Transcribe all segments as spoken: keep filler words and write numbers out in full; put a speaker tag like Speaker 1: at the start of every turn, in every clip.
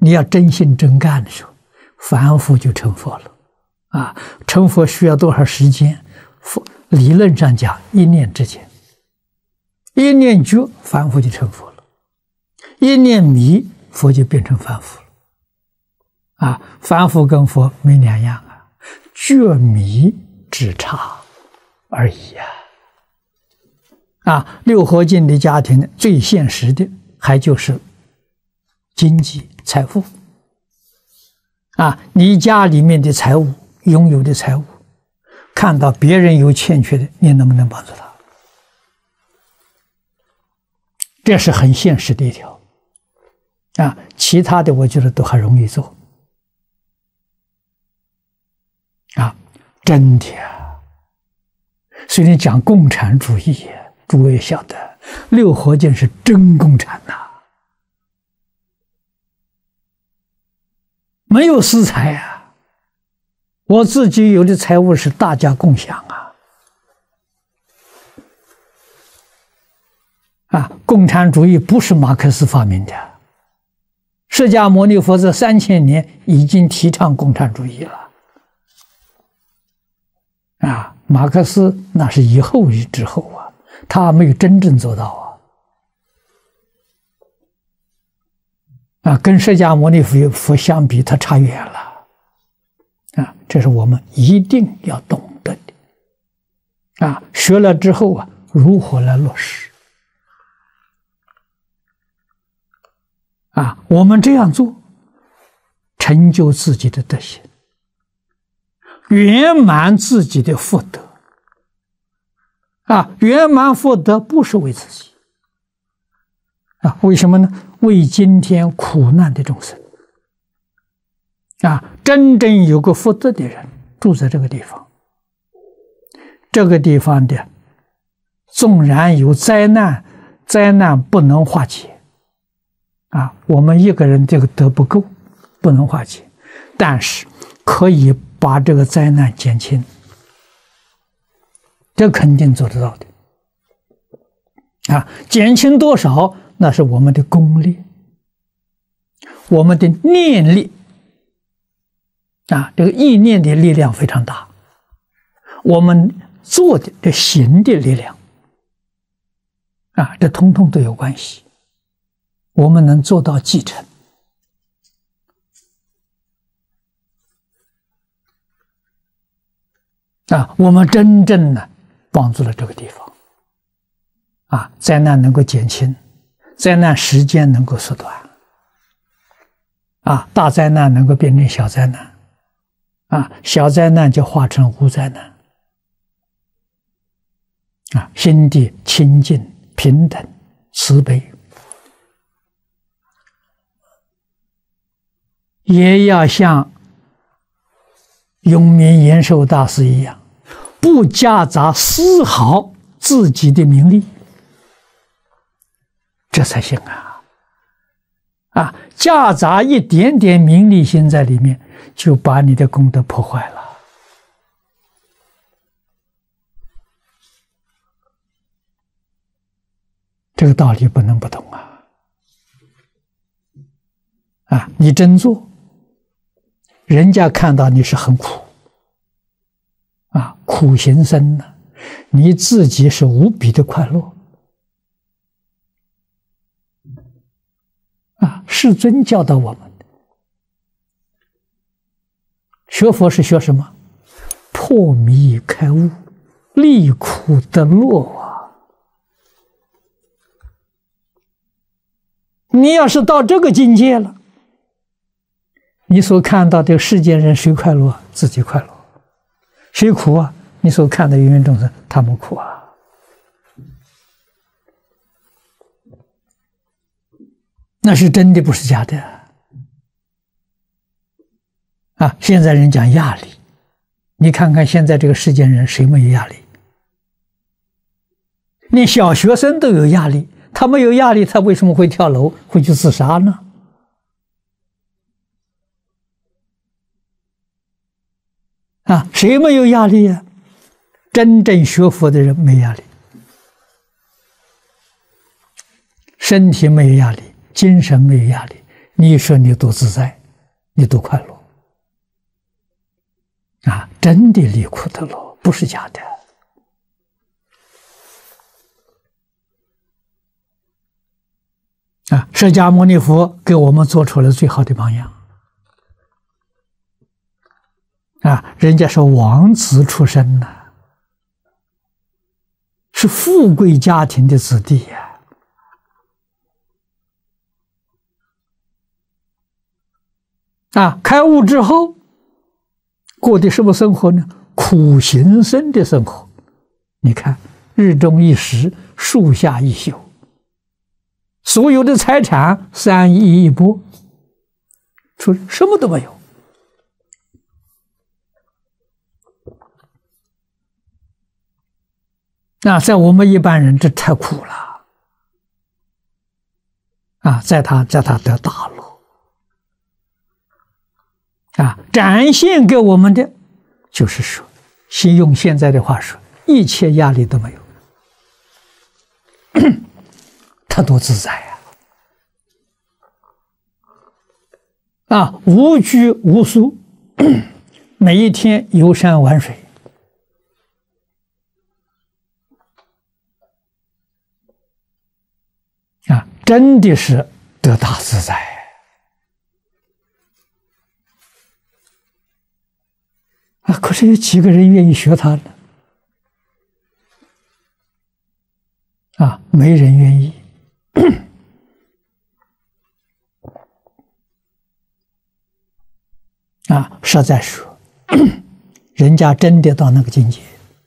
Speaker 1: 你要真心真干的时候，凡夫就成佛了。啊，成佛需要多少时间？理论上讲，一念之间，一念觉，凡夫就成佛了；一念迷，佛就变成凡夫了。啊，凡夫跟佛没两样啊，觉迷之差而已呀。啊，六合敬的家庭最现实的还就是经济财富。啊，你家里面的财物，拥有的财物，看到别人有欠缺的，你能不能帮助他？这是很现实的一条。啊，其他的我觉得都还容易做。啊，真的啊！所以你讲共产主义，诸位晓得，六合敬是真共产呐、啊，没有私财啊！我自己有的财物是大家共享啊！啊，共产主义不是马克思发明的，释迦牟尼佛这三千年已经提倡共产主义了。啊，马克思那是以后之后啊，他没有真正做到啊。啊，跟释迦牟尼佛佛相比，他差远了。啊，这是我们一定要懂得的。啊，学了之后啊，如何来落实？啊，我们这样做，成就自己的德行。圆满自己的福德啊！圆满福德不是为自己啊，为什么呢？为今天苦难的众生啊！真正有个福德的人住在这个地方，这个地方的纵然有灾难，灾难不能化解啊！我们一个人这个德不够，不能化解，但是可以把这个灾难减轻，这肯定做得到的啊！减轻多少，那是我们的功力，我们的念力啊，这个意念的力量非常大，我们做的这行的力量啊，这通通都有关系。我们能做到继承。啊，我们真正的帮助了这个地方，啊，灾难能够减轻，灾难时间能够缩短，啊，大灾难能够变成小灾难，啊，小灾难就化成无灾难，啊，心地清净、平等、慈悲，也要像永明延寿大师一样，不夹杂丝毫自己的名利，这才行啊！啊，夹杂一点点名利心在里面，就把你的功德破坏了。这个道理不能不懂啊！啊，你真做，人家看到你是很苦啊，苦行僧呢，你自己是无比的快乐啊！世尊教导我们的，学佛是学什么？破迷开悟，离苦得乐啊！你要是到这个境界了，你所看到的世间人谁快乐？自己快乐。谁苦啊？你所看的芸芸众生，他们苦啊。那是真的，不是假的啊！现在人讲压力，你看看现在这个世间人，谁没有压力？连小学生都有压力，他没有压力，他为什么会跳楼，会去自杀呢？啊，谁没有压力呀？真正学佛的人没压力，身体没有压力，精神没有压力， 你说你多自在，你多快乐啊！真的离苦得乐，不是假的啊！释迦牟尼佛给我们做出了最好的榜样啊！人家说王子出身呐、啊，是富贵家庭的子弟呀、啊。啊，开悟之后过的什么生活呢？苦行僧的生活。你看，日中一时，树下一宿，所有的财产三亿一波，出什么都没有。那在我们一般人，这太苦了啊！在他，在他得大乐。啊，展现给我们的就是说，先用现在的话说，一切压力都没有，他多自在呀！啊，无拘无束，每一天游山玩水，啊，真的是得大自在。啊！可是有几个人愿意学他呢？啊，没人愿意。啊，实在说，人家真的到那个境界，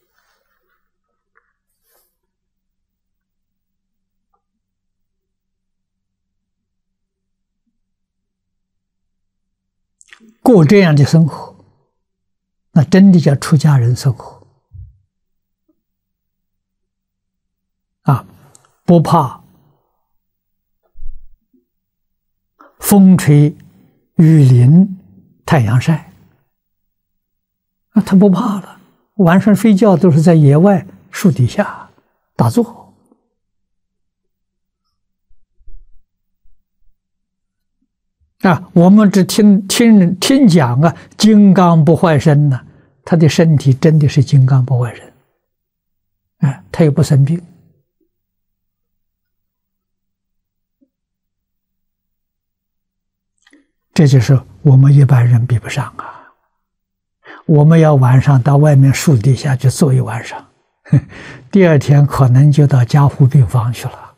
Speaker 1: 过这样的生活。那真的叫出家人生活啊，不怕风吹雨淋太阳晒啊，他不怕了。晚上睡觉都是在野外树底下打坐啊。我们只听听听讲啊，金刚不坏身呢、啊。他的身体真的是金刚不坏人，哎，他又不生病，这就是我们一般人比不上啊！我们要晚上到外面树底下去坐一晚上，第二天可能就到加护病房去了，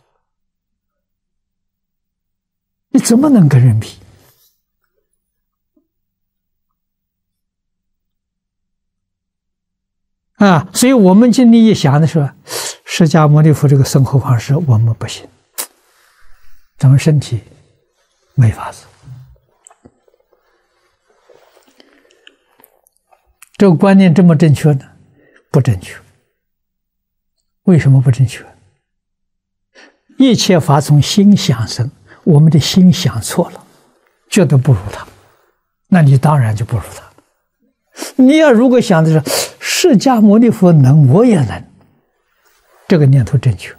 Speaker 1: 你怎么能跟人比？啊，所以我们心里一想的时候，释迦牟尼佛这个生活方式我们不行，咱们身体没法子。这个观念这么正确呢？不正确。为什么不正确？一切法从心想生，我们的心想错了，觉得不如他，那你当然就不如他。你要如果想的是释迦牟尼佛能，我也能，这个念头正确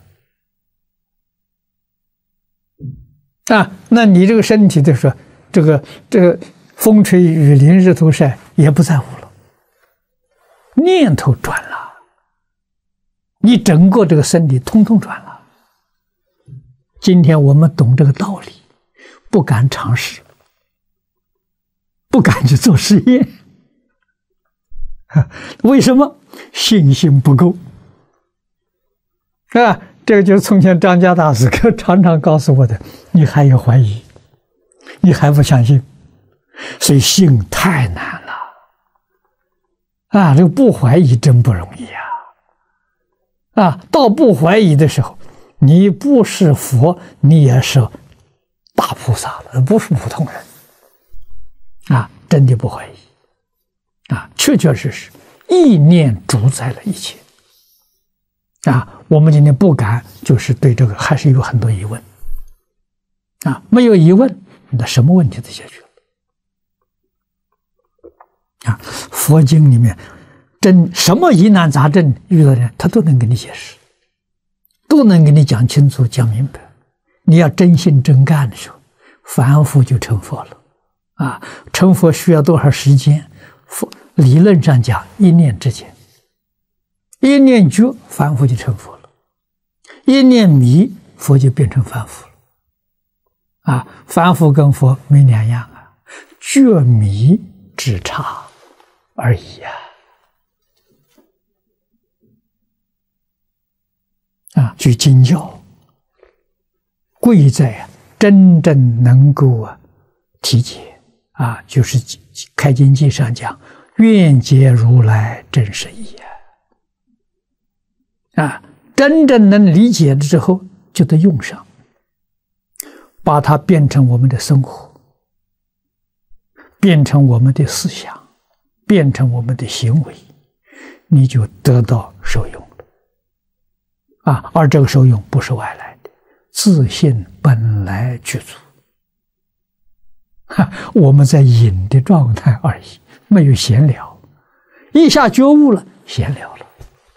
Speaker 1: 啊。那你这个身体的时候，这个这个风吹雨淋日头晒也不在乎了，念头转了，你整个这个身体通通转了。今天我们懂这个道理，不敢尝试，不敢去做实验。为什么？信心不够啊！这个就是从前张家大师常常告诉我的，你还有怀疑，你还不相信，所以信太难了啊！这个不怀疑真不容易啊！啊，到不怀疑的时候，你不是佛，你也是大菩萨了，不是普通人啊！真的不怀疑。啊，确确实实，意念主宰了一切。啊，我们今天不敢，就是对这个还是有很多疑问。啊，没有疑问，那什么问题都解决了。啊，佛经里面，真什么疑难杂症遇到的人，他都能给你解释，都能给你讲清楚、讲明白。你要真信真干的时候， 凡夫就成佛了。啊，成佛需要多少时间？佛理论上讲，一念之间，一念觉，凡夫就成佛了；一念迷，佛就变成凡夫了。啊，凡夫跟佛没两样啊，觉迷之差而已呀。啊，据经教，贵在真正能够啊体解啊，就是开经记上讲，愿解如来真实义啊。啊，真正能理解了之后，就得用上。把它变成我们的生活，变成我们的思想，变成我们的行为，你就得到受用了。啊，而这个受用不是外来的，自信本来具足。哈，我们在隐的状态而已，没有闲聊，一下觉悟了，闲聊了。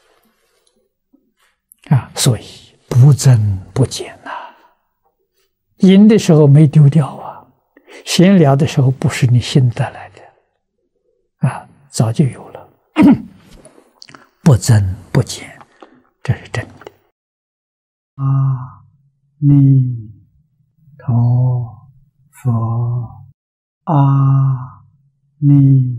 Speaker 1: 啊，所以不增不减呐、啊。隐的时候没丢掉啊，闲聊的时候不是你新得来的啊，早就有了，不增不减，这是真的。阿弥陀佛，阿弥